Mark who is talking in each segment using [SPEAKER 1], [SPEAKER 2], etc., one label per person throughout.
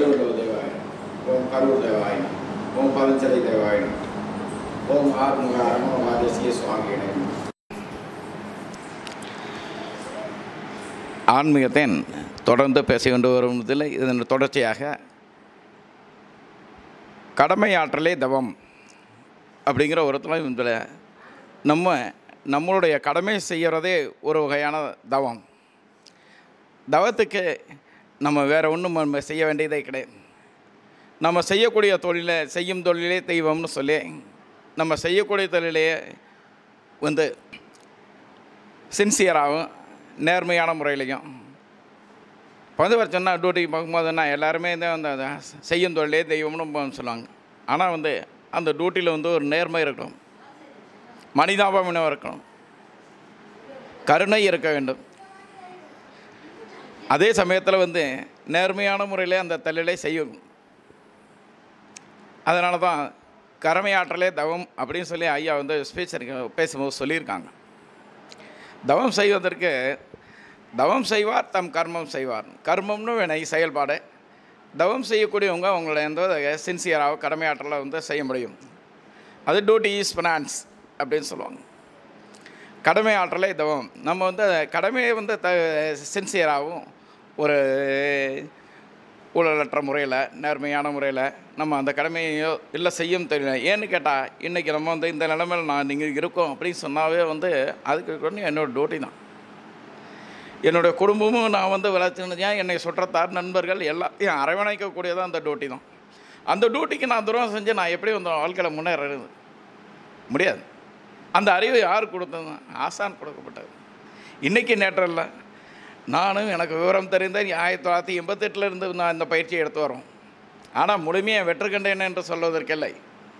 [SPEAKER 1] Kaluru Devaya, Om Karu Devaya, Om Palanchari Devaya, Om Arumuga, Desiga Swamigal.
[SPEAKER 2] ஆன்மீகத்தின் தொடர்ந்து பேசிக்கொண்டு வருவதில் இதன் தொடர்ச்சியாக கடமை ஆற்றலே தவம் அப்படிங்கிற ஒரு இதில் நம்மளுடைய கடமை செய்கிறதே ஒரு வகையான தவம். தவத்துக்கு நம்ம வேறு ஒன்றும் நம்ம செய்ய வேண்டியதே கிடையாது. நம்ம செய்யக்கூடிய செய்யும் தொழிலே தெய்வம்னு சொல்லி நம்ம செய்யக்கூடிய தொழிலே சின்சியராகவும் நேர்மையான முறையிலையும் வர சொன்னால் டியூட்டிக்கு பார்க்கும்போதுன்னா எல்லாருமே செய்யும் தொழிலே தெய்வம்னு சொல்லுவாங்க. ஆனால் அந்த டியூட்டியில் ஒரு நேர்மை இருக்கணும், மனிதாபமினம் இருக்கணும், கருணை இருக்க வேண்டும். அதே சமயத்தில் நேர்மையான முறையில் அந்த தொழிலை செய்யணும். அதனால தான் கடமை ஆற்றலே தவம் அப்படின்னு சொல்லி ஐயா ஸ்பீச் பேசும்போது சொல்லியிருக்காங்க. தவம் செய்வதற்கு தவம் செய்வார் தம் கர்மம் செய்வார். கர்மம்னு வினை செயல்பாடு. தவம் செய்யக்கூடியவங்க அவங்கள சின்சியராக கடமையாற்றலை செய்ய முடியும். அது டியூட்டி இஸ் ஃபினான்ஸ் அப்படின்னு சொல்லுவாங்க. கடமை ஆற்றலை தவம். நம்ம கடமையை சின்சியராகவும் ஒரு ஊழலற்ற முறையில் நேர்மையான முறையில் நம்ம அந்த கடமையோ இல்லை செய்யும் தெரியல. ஏன்னு கேட்டால் இன்றைக்கி நம்ம இந்த நிலைமையில் நீங்கள் இருக்கோம் அப்படின்னு சொன்னாவே அதுக்கு என்னோடய டியூட்டி தான். என்னுடைய குடும்பமும் நான் விளைச்சிருந்தேன். என்னை சுற்றத்தார் நண்பர்கள் எல்லாத்தையும் அரவணைக்கக்கூடியதான் அந்த டியூட்டி தான். அந்த டியூட்டிக்கு நான் துரோகம் செஞ்சு நான் எப்படி வாழ்க்கையில் முன்னேறது முடியாது. அந்த அறிவு யார் கொடுத்தது? ஆசான் கொடுக்கப்பட்டது. இன்றைக்கி நேற்றில் நானும் எனக்கு விவரம் தெரிந்த 1988 நான் இந்த பயிற்சியை எடுத்து வரோம். ஆனால் முழுமையாக வெற்றுக்கண்டேன் என்று சொல்வதற்கில்லை.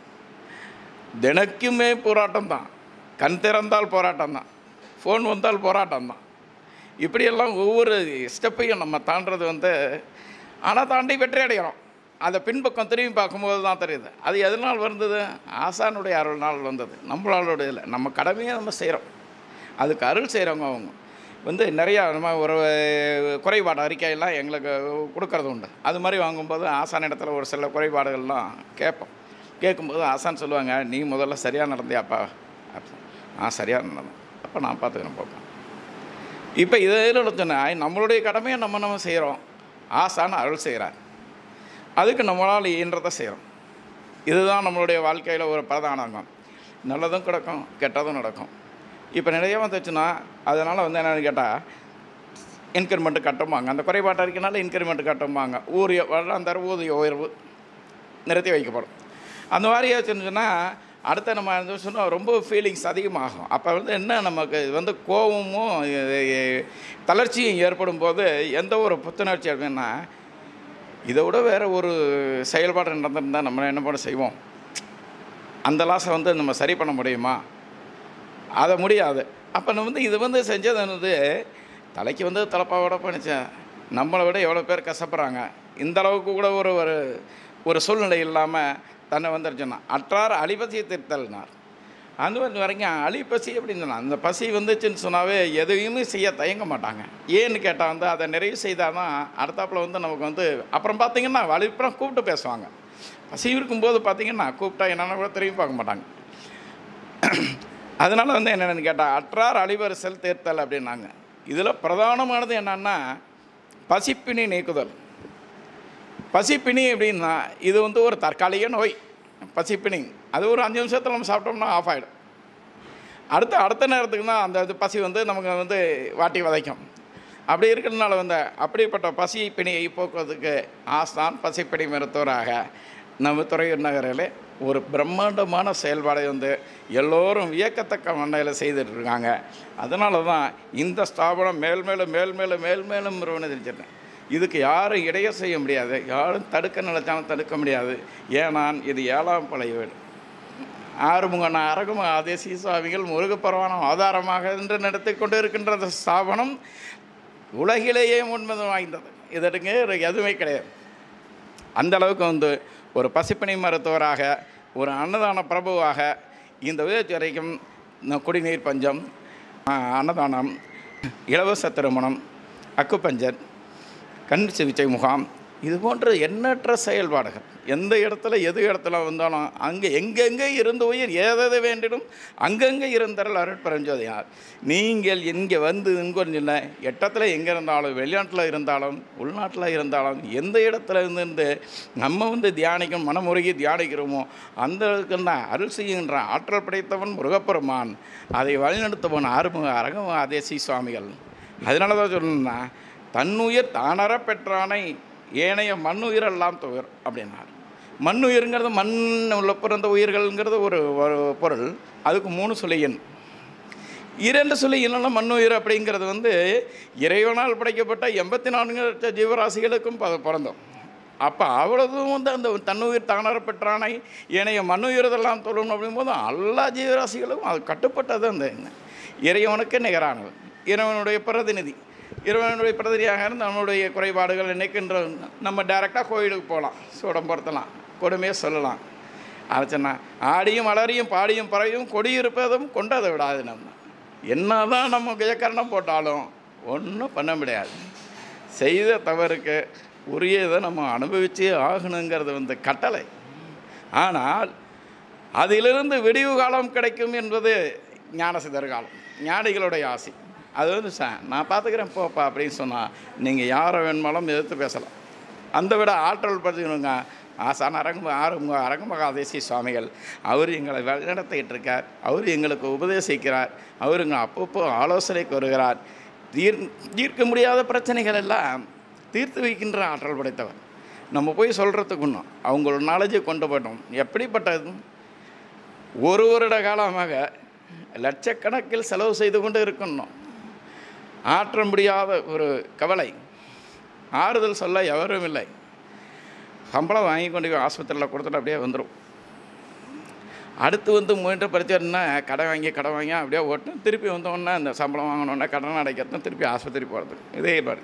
[SPEAKER 2] தினக்குமே போராட்டம் தான். கண் திறந்தால் போராட்டம் தான், ஃபோன் வந்தால் போராட்டம் தான். இப்படியெல்லாம் ஒவ்வொரு ஸ்டெப்பையும் நம்ம தாண்டது ஆனால் தாண்டி வெற்றி அடைகிறோம். அதை பின்பக்கம் திரும்பி பார்க்கும்போது தான் தெரியுது அது எதனால் வந்தது. ஆசானுடைய அருள்னால் வந்தது. நம்மளாலுடைய இல்லை, நம்ம கடமையை நம்ம செய்கிறோம். அதுக்கு அருள் செய்கிறவங்க அவங்க நிறையா நம்ம ஒரு குறைபாடு அறிக்கையெல்லாம் எங்களுக்கு கொடுக்கறது உண்டு. அது மாதிரி வாங்கும்போது ஆசான் இடத்துல ஒரு சில குறைபாடுகள்லாம் கேட்போம். கேட்கும்போது ஆசான் சொல்லுவாங்க, நீ முதல்ல சரியாக நடந்தியாப்பா? சரியாக நடந்தேன், அப்போ நான் பார்த்துக்கிறேன் போப்பேன். இப்போ இதில் சொன்னால் நம்மளுடைய கடமையை நம்ம செய்கிறோம். ஆசான் அருள் செய்கிறார். அதுக்கு நம்மளால் இயன்றதை செய்கிறோம். இதுதான் நம்மளுடைய வாழ்க்கையில் ஒரு பிரதானம். நல்லதும் கிடக்கும், கெட்டதும் நடக்கும். இப்போ நிறைய வந்துச்சுன்னா அதனால் என்னென்னு கேட்டால் இன்க்ரிமெண்ட்டு கட்டும்பாங்க. அந்த குறைபாட்டை இருக்கனால இன்க்ரிமெண்ட்டு கட்டும்பாங்க. அந்த ஊதிய உயர்வு நிறுத்தி வைக்கப்படும். அந்த மாதிரி வச்சுருந்துச்சுன்னா அடுத்த நம்ம சொன்னால் ரொம்ப ஃபீலிங்ஸ் அதிகமாகும். அப்போ என்ன நமக்கு கோபமும் தளர்ச்சியும் ஏற்படும் போது எந்த ஒரு புத்துணர்ச்சி அப்படின்னா இதை விட வேறு ஒரு செயல்பாடு நடந்திருந்தால் நம்ம என்ன பண்ண செய்வோம். அந்த லாஸை நம்ம சரி பண்ண முடியுமா? அதை முடியாது. அப்போ நம்ம இது செஞ்சது தலைக்கு தலைப்பாவோட பண்ணிச்சேன். நம்மளை விட எவ்வளோ பேர் கஷ்டப்படுறாங்க. இந்த அளவுக்கு கூட ஒரு சூழ்நிலை இல்லாமல் தன்னை வந்துருச்சுன்னா அற்றார் அழிபசியை திருத்தல்னார். அந்த வரைக்கும் அழிப்பசி அப்படின்னு சொன்னால் அந்த பசி வந்துச்சுன்னு சொன்னாவே எதையுமே செய்ய தயங்க மாட்டாங்க. ஏன்னு கேட்டால் அதை நிறைவு செய்தால் தான் அடுத்தாப்பில் நமக்கு அப்புறம் பார்த்திங்கன்னா அழிப்புறம் கூப்பிட்டு பேசுவாங்க. பசி இருக்கும்போது பார்த்திங்கன்னா கூப்பிட்டா என்னென்ன கூட திரும்பி பார்க்க மாட்டாங்க. அதனால் என்னென்னு கேட்டால் அற்றார் அழிவரிசல் தேர்த்தல் அப்படின்னாங்க. இதில் பிரதானமானது என்னன்னா பசிப்பினி நீக்குதல். பசிப்பினி அப்படின்னா இது ஒரு தற்காலிக நோய். பசிப்பினி அது ஒரு 5 நிமிஷத்தில் நம்ம சாப்பிட்டோம்னா ஆஃப் ஆகிடும். அடுத்த நேரத்துக்கு தான் அந்த பசி நமக்கு வாட்டி வதைக்கும். அப்படி இருக்கிறதுனால அப்படிப்பட்ட பசி பிணியை போக்குவதற்கு ஆசான் பசிப்பிணி மருத்துவராக நம்ம துறையூர் நகரில் ஒரு பிரம்மாண்டமான செயல்பாடை எல்லோரும் வியக்கத்தக்க மண்டையில் செய்துட்ருக்காங்க. அதனால தான் இந்த ஸ்தாபனம் மேல்மேலும் தெரிஞ்சிருக்கேன். இதுக்கு யாரும் இடைய செய்ய முடியாது, யாரும் தடுக்க நினைச்சாலும் தடுக்க முடியாது. ஏனால் இது 7ஆம் பழைய வீடு. ஆறுமுகன் அரங்கும தேசிக சுவாமிகள் முருகப்பெருமானம் ஆதாரமாக என்று நடத்தி கொண்டு இருக்கின்ற அந்த ஸ்தாபனம் உலகிலேயே முன்மது வாய்ந்தது. இதற்கு எதுவுமே கிடையாது. அந்த அளவுக்கு ஒரு பசிப்பிணி மருத்துவராக, ஒரு அன்னதான பிரபுவாக இந்த விதத்து வரைக்கும் குடிநீர் பஞ்சம், அன்னதானம், இலவச திருமணம், அக்குப்பஞ்சர், கண் சிகிச்சை முகாம், இது போன்ற எண்ணற்ற செயல்பாடுகள் எந்த இடத்துல எது இடத்துல வந்தாலும் அங்கே எங்கெங்கே இருந்த உயிர் ஏதாவது வேண்டிடும் அங்கங்கே இருந்தரல் அருட்பெருஞ்சோதியார். நீங்கள் இங்கே வந்து கொஞ்சம் இல்லை எட்டத்தில் எங்கே இருந்தாலும் வெளிநாட்டில் இருந்தாலும் உள்நாட்டில் இருந்தாலும் எந்த இடத்துல இருந்து நம்ம வந்து தியானிக்கணும் மனமுருகி தியானிக்கிறோமோ அந்த இடத்துக்கு அருள் செய்கின்ற ஆற்றல் படைத்தவன் முருகப்பெருமான். அதை வழிநடத்தவன் ஆறுமுக அரங்க ஆதேசி சுவாமிகள். அதனால தான் சொல்லணும்னா தன்னுயிர் தானற பெற்றானை ஏனைய மண்ணுயிரெல்லாம் துயர் அப்படின்னார். மண்ணுயிர்ங்கிறது மண் உள்ள பிறந்த உயிர்கள்ங்கிறது ஒரு பொருள். அதுக்கு 3 சொல்லி எண், 2 சொல்லி எண்ணெல்லாம் மண்ணுயிர் அப்படிங்கிறது வந்து இறைவனால் படைக்கப்பட்ட 84 லட்சம் ஜீவராசிகளுக்கும் பிறந்தோம். அப்போ அவ்வளோதும் வந்து அந்த தன்னுயிர் தானற பெற்றானை ஏனைய மண்ணுயிரெல்லாம் தொழணும் அப்படிங்கும்போது எல்லா ஜீவராசிகளுக்கும் அது கட்டுப்பட்டது அந்த இறைவனுக்கு நிகரானது. இறைவனுடைய பிரதிநிதி, இறைவனுடைய பிரதிநிதியாக இருந்து நம்மளுடைய குறைபாடுகள் நினைக்கின்ற நம்ம டைரெக்டாக கோயிலுக்கு போகலாம், சூடம் பொருத்தலாம், கொடுமையை சொல்லலாம். ஆச்சுன்னா ஆடியும் அலறியும் பாடியும் பறையும் கொடியிருப்பதும் கொண்டதை விடாது. நம்ம என்ன தான் நம்ம கஜக்கரணம் போட்டாலும் ஒன்றும் பண்ண முடியாது. செய்த தவறுக்கு உரியதை நம்ம அனுபவிச்சே ஆகணுங்கிறது வந்து கட்டளை. ஆனால் அதிலிருந்து விடிவு காலம் கிடைக்கும் என்பது ஞான சிதறு காலம், ஞானிகளுடைய ஆசை. அது வந்து நான் பார்த்துக்கிறேன் போப்பா அப்படின்னு சொன்னால் நீங்கள் யாரை வேணுமாலும் எதிர்த்து பேசலாம். அந்த விட ஆற்றல் படுத்திக்கணுங்க ஆசான் ஆறுமுக அரங்கமகாதேசி சுவாமிகள். அவர் எங்களை வழிநடத்திட்டு இருக்கார், அவர் எங்களுக்கு உபதேசிக்கிறார், அவர் எங்கள் அப்பப்போ ஆலோசனைக்கு வருகிறார். தீர்க்க முடியாத பிரச்சனைகள் எல்லாம் தீர்த்து வைக்கின்ற ஆற்றல் படைத்தவர். நம்ம போய் சொல்கிறதுக்கு இன்னும் அவங்களோட நாலேஜை கொண்டு போட்டோம். எப்படிப்பட்டது? ஒரு வருட காலமாக லட்சக்கணக்கில் செலவு செய்து கொண்டு இருக்கணும். ஆற்ற முடியாத ஒரு கவலை, ஆறுதல் சொல்ல எவரும் இல்லை. சம்பளம் வாங்கி கொண்டு போய் ஆஸ்பத்திரியில் கொடுத்துட்டு அப்படியே வந்துடும். அடுத்து வந்து முயன்ற பரிச்சைன்னா கடை வாங்கி அப்படியே ஓட்டணும். திருப்பி வந்தோன்னா இந்த சம்பளம் வாங்கணுன்னா கடன் அடைக்கிறதும் திருப்பி ஆஸ்பத்திரி போகிறது. இதே மாதிரி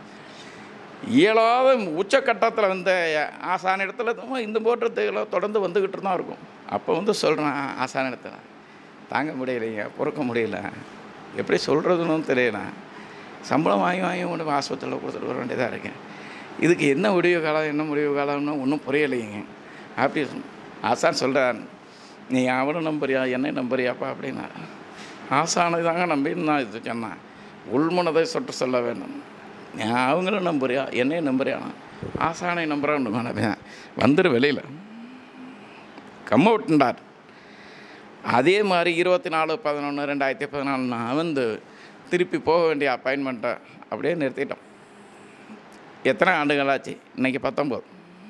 [SPEAKER 2] இயலாத உச்சக்கட்டத்தில் வந்து ஆசான இடத்துல இந்த போன்றதுகளை தொடர்ந்து வந்துக்கிட்டு தான் இருக்கும். அப்போ வந்து சொல்கிறேன் ஆசான இடத்துல தாங்க முடியலைங்க, பொறுக்க முடியல, எப்படி சொல்கிறதுன்னு தெரியல, சம்பளம் வாங்கி கொண்டு ஆஸ்பத்திரியில் கொடுத்துட்டு வர வேண்டியதாக இருக்கேன். இதுக்கு என்ன முடிவு காலம் என்ன முடிவு காலம்னு ஒன்றும் புரியலைங்க. அப்படி ஆசான் சொல்கிறார், நீ அவனை நம்புறியா என்னை நம்புறியாப்பா அப்படின்னா. ஆசானை தாங்க நம்பின்னு நான் இது சொன்னேன். உள்மனதை சொட்டு சொல்ல வேண்டும். அவங்களும் நம்புறியா என்னையும் நம்புறியானா ஆசானை நம்புறான்னு வந்துடு வெளியில் கம்ம விட்டுண்டார். அதே மாதிரி 24/11/2014 நான் வந்து திருப்பி போக வேண்டிய அப்பாயின்மெண்ட்டை அப்படியே நிறுத்திட்டோம். எத்தனை ஆண்டுகள் ஆச்சு? இன்றைக்கி 19,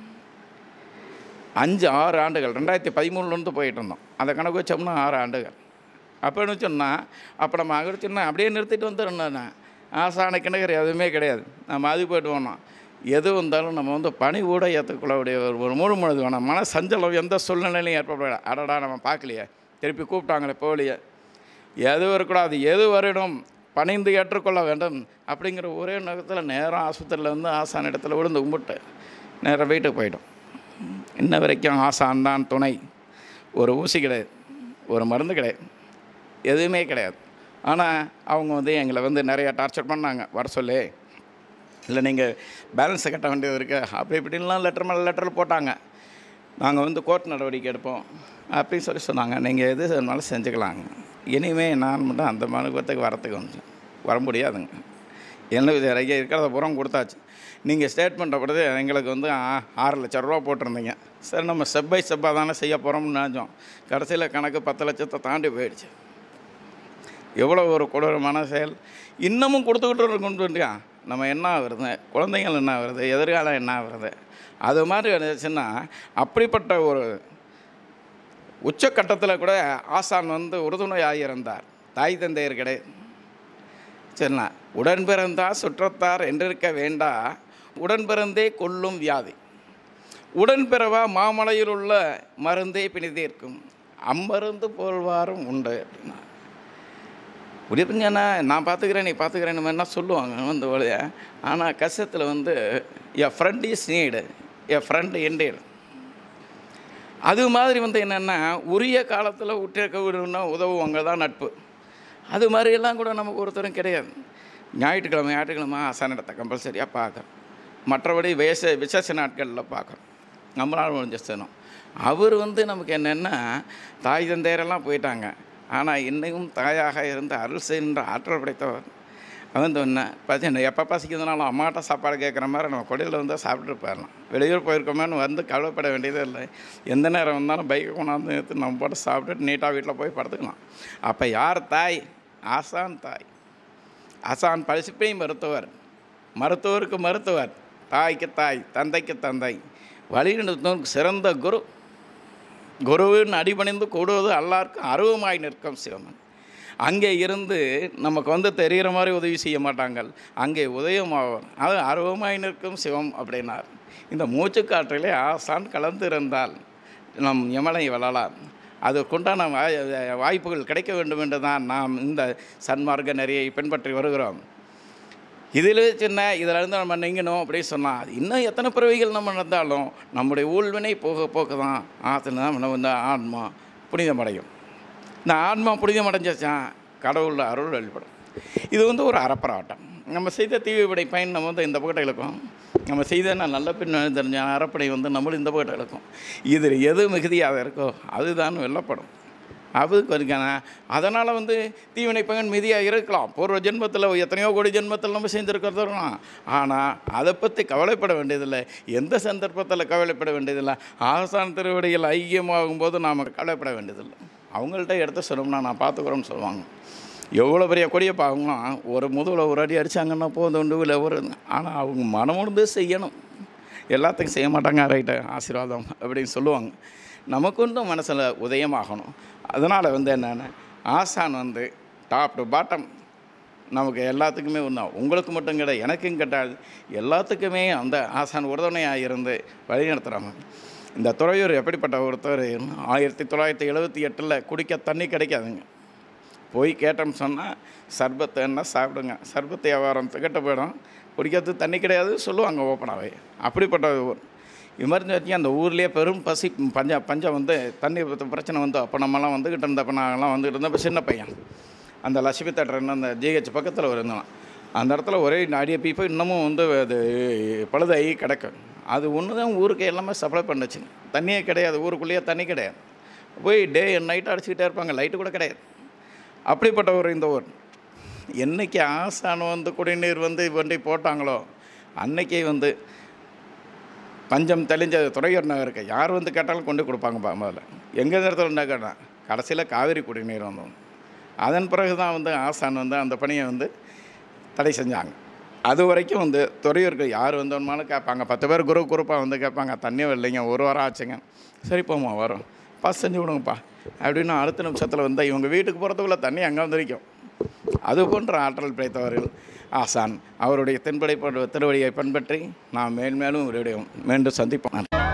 [SPEAKER 2] 5-6 ஆண்டுகள். 2013 போயிட்டு இருந்தோம். அந்த கணக்கு வச்சோம்னா 6 ஆண்டுகள். அப்படின்னு சொன்னால் அப்போ நம்ம அங்கே சொன்னால் அப்படியே நிறுத்திட்டு வந்துடுறேன். ஆசான கிணறு எதுவுமே கிடையாது. நம்ம அது போய்ட்டு போனோம். எது வந்தாலும் நம்ம வந்து பணி கூட ஏற்றுக்கொள்ளக்கூடிய ஒரு முழுமனது வேணும். மன சஞ்சலம் எந்த சூழ்நிலையிலையும் ஏற்பட. அடடா நம்ம பார்க்கலையே, திருப்பி கூப்பிட்டாங்களே போகலையே, எது வரக்கூடாது, எது வரணும், பணிந்து ஏற்றுக்கொள்ள வேண்டும் அப்படிங்கிற ஒரே நோக்கத்தில் நேரம் ஆஸ்பத்திரியில் வந்து ஆசான இடத்துல விழுந்து கும்பிட்டு நேராக வீட்டுக்கு போயிட்டோம். இன்ன வரைக்கும் ஆசான் தான் துணை. ஒரு ஊசி கிடையாது, ஒரு மருந்து கிடையாது, எதுவுமே கிடையாது. ஆனால் அவங்க வந்து எங்களை வந்து நிறையா டார்ச்சர் பண்ணாங்க. வர சொல்லி இல்லை நீங்கள் பேலன்ஸை கட்ட வேண்டியது இருக்குது அப்படி இப்படின்லாம் லெட்டர் மேலே லெட்டரில் போட்டாங்க. நாங்கள் வந்து கோர்ட் நடவடிக்கை எடுப்போம் அப்படின்னு சொன்னாங்க. நீங்கள் எது வேணாலும் செஞ்சுக்கலாங்க. இனிமேல் நான் மட்டும் அந்த மனுபத்துக்கு வரத்துக்கு வர முடியாதுங்க. என்ன இறங்கி இருக்கிறத புறம் கொடுத்தாச்சு. நீங்கள் ஸ்டேட்மெண்ட்டை கொடுத்து எங்களுக்கு வந்து 6 லட்ச ரூபா போட்டிருந்தீங்க. சரி நம்ம ஸ்டெப் பை ஸ்டெப்பாக தானே செய்ய போகிறோம்னு நினச்சோம். கடைசியில் கணக்கு 10 லட்சத்தை தாண்டி போயிடுச்சு. எவ்வளோ ஒரு கொடூரமான செயல். இன்னமும் கொடுத்துக்கிட்டு இருக்கோம்யா. நம்ம என்ன ஆகுறது, குழந்தைங்கள் என்ன ஆகுறது, எதிர்காலம் என்ன ஆகுறது, அது மாதிரி இருந்துச்சுன்னா அப்படிப்பட்ட ஒரு உச்சக்கட்டத்தில் கூட ஆசான் வந்து உறுதுணையாக இருந்தார். தாய் தந்தையர் கிடையாது. சரிண்ணா, உடன் பிறந்தால் சுற்றத்தார் என்றிருக்க வேண்டா, உடன் பிறந்தே கொல்லும் வியாதி, உடன் பிறவா மாமலையில் உள்ள மருந்தே பிணிதேற்கும், அம்மருந்து போல்வாரும் உண்டு அப்படின்னா. உடனே நான் பார்த்துக்கிறேன் நீ பார்த்துக்கிறேன் என்ன சொல்லுவாங்க வந்து வழிய. ஆனால் கஷ்டத்தில் வந்து a friend is need, a friend indeed. அது மாதிரி வந்து என்னென்னா உரிய காலத்தில் உற்றிருக்க விடணும்னா உதவுவாங்க தான் நட்பு. அது மாதிரியெல்லாம் கூட நமக்கு ஒருத்தரும் கிடையாது. ஞாயிற்றுக்கிழமை ஆசானிடத்தை கம்பல்சரியாக பார்க்குறோம். மற்றபடி விசேஷ நாட்களில் பார்க்குறோம். நம்மளால் முடிஞ்ச தினம் அவர் நமக்கு என்னென்னா தாய் தந்தையரெல்லாம் போயிட்டாங்க. ஆனால் இன்னையும் தாயாக இருந்து அருள் செய்கின்ற ஆற்றல் படைத்தவர். என்ன பார்த்தீங்கன்னா எப்போ பசிக்கிறதுனாலும் அம்மாட்ட சாப்பாடு கேட்குற மாதிரி நம்ம கொடையில் வந்தால் சாப்பிட்டுட்டு போயிடலாம். வெளியூர் போயிருக்கோமேனு கவலைப்பட வேண்டியதே இல்லை. எந்த நேரம் வந்தாலும் பைக்கை கொண்டாந்து எடுத்து நம்ம போட்டு சாப்பிட்டுட்டு நீட்டாக வீட்டில் போய் படுத்துக்கலாம். அப்போ யார் தாய்? ஆசான் தாய். ஆசான் பரிசுப்பை மருத்துவர், மருத்துவருக்கு மருத்துவர், தாய்க்கு தாய், தந்தைக்கு தந்தை, வழிநடத்துவதற்கு சிறந்த குரு. குருவின் அடிபணிந்து கூடுவது எல்லாருக்கும் அருவமாய் நிற்கும் சிவமன். அங்கே இருந்து நமக்கு தெரிகிற மாதிரி உதவி செய்ய மாட்டாங்க, அங்கே உதயமாவார். அது அருவமாய் நிற்கும் சிவம் அப்படின்னார். இந்த மூச்சுக்காற்றிலே ஆசான் கலந்து இருந்தால் நம் யமனை வளரலாம். அதற்குண்டான வாய்ப்புகள் கிடைக்க வேண்டும் என்று தான் நாம் இந்த சன்மார்க்க நெறியை பின்பற்றி வருகிறோம். இதில் இதிலேருந்து நம்ம நீங்கணும் அப்படின்னு சொன்னால் இன்னும் எத்தனை பிறவிகள் நம்ம நடந்தாலும் நம்முடைய ஊழ்வினை போக போக்க தான் ஆற்றுல தான் நம்ம ஆன்மா புனிதமடையும். இந்த ஆன்மா புனிதமடைஞ்சாச்சான் கடவுள் அருள் வெளிப்படும். இது ஒரு அறப்பராட்டம். நம்ம செய்த தீவிபடை பயன் நம்ம இந்த பக்கத்தை இழக்கும். நம்ம செய்த நல்ல பின் தெரிஞ்ச அறப்படை நம்மளும் இந்த பக்கத்தை இழக்கும். இதில் எது மிகுதியாக இருக்கோ அதுதான் வெல்லப்படும். அதுக்கு இருக்கான அதனால் தீவினை பயன் மிதியாக இருக்கலாம். பூர்வ ஜென்மத்தில் எத்தனையோ கோடி ஜென்மத்தில் நம்ம செஞ்சுருக்கிறது இருக்கலாம். ஆனால் அதை பற்றி கவலைப்பட வேண்டியதில்லை. எந்த சந்தர்ப்பத்தில் கவலைப்பட வேண்டியதில்லை. ஆசான் திருவடிகள் ஐக்கியமாகும்போது நாம் கவலைப்பட வேண்டியதில்லை. அவங்கள்ட்ட எடுத்து சொன்னோம்னா நான் பார்த்துக்குறோன்னு சொல்லுவாங்க. எவ்வளோ பெரிய கொடியை பார்க்கலாம், ஒரு முதுகில் ஒரு அடி அடித்தாங்கன்னா போதும் இல்லை ஒரு. ஆனால் அவங்க மனமுடிந்து செய்யணும். எல்லாத்துக்கும் செய்ய மாட்டாங்க, ரைட்டு ஆசீர்வாதம் அப்படின்னு சொல்லுவாங்க. நமக்கு மனசில் உதயமாகணும். அதனால் என்னென்னா ஆசான் டாப் டு பாட்டம் நமக்கு எல்லாத்துக்குமே உங்களுக்கு மட்டும் கிடையாது, எனக்கும் கிடையாது, எல்லாத்துக்குமே அந்த ஆசான் உறுதுணையாக இருந்து வழி நடத்துகிறாங்க. இந்த துறையூர் எப்படிப்பட்ட ஒருத்தர் 1978 குடிக்க தண்ணி கிடைக்காதுங்க. போய் கேட்டோம்னு சொன்னால் சர்பத்தை என்ன சாப்பிடுங்க, சர்பத்து வியாபாரம் திகட்ட போயிடும், குடிக்கிறதுக்கு தண்ணி கிடையாது சொல்லுவாங்க ஓப்பனாகவே. அப்படிப்பட்ட எமர்ஜென்சி அந்த ஊர்லேயே பெரும் பசி பஞ்சம் தண்ணி பிரச்சனை அப்போ நம்மலாம் வந்துக்கிட்டு இருந்த, அப்போ நாங்கள்லாம் வந்துக்கிட்டு இருந்தோம். இப்போ சின்ன பையன் அந்த லட்சுமி தேட்டர்னு அந்த ஜிஹெச் பக்கத்தில் இருந்தோம். அந்த இடத்துல ஒரே அடியை பீப்போ இன்னமும் அது பழுதாகி கிடக்கும். அது ஒன்று தான் ஊருக்கு எல்லாமே சப்ளை பண்ணுச்சு. தண்ணியே கிடையாது, ஊருக்குள்ளேயே தண்ணி கிடையாது. போய் டே நைட்டு அடிச்சுக்கிட்டே இருப்பாங்க, லைட்டு கூட கிடையாது. அப்படிப்பட்ட இந்த ஊர் என்றைக்கு ஆசான் குடிநீர் வண்டி போட்டாங்களோ அன்னைக்கே பஞ்சம் தெளிஞ்ச துறையூர் நகருக்கு யார் கேட்டாலும் கொண்டு கொடுப்பாங்க. முதல்ல எங்கள் இடத்துல கேட்டால் கடைசியில் காவிரி குடிநீர் வந்தோம். அதன் பிறகு தான் ஆசான் அந்த பணியை தடை செஞ்சாங்க. அது வரைக்கும் துறையூருக்கு யார் வந்தோம்னாலும் கேட்பாங்க. 10 பேர் குரூப்பாக கேட்பாங்க, தண்ணி வரலைங்க, ஒரு வாரம் ஆச்சுங்க. சரி போமா வரும், பாஸ் செஞ்சு விடுங்கப்பா அப்படின்னு அடுத்த நிமிஷத்தில் இவங்க வீட்டுக்கு போகிறதுக்குள்ளே தண்ணி அங்கே நிற்கும். அது போன்ற ஆற்றல் படைத்தவர்கள் ஆசான். அவருடைய திருவடியை பின்பற்றி நாம் மேன்மேலும் மீண்டும் சந்திப்போம்.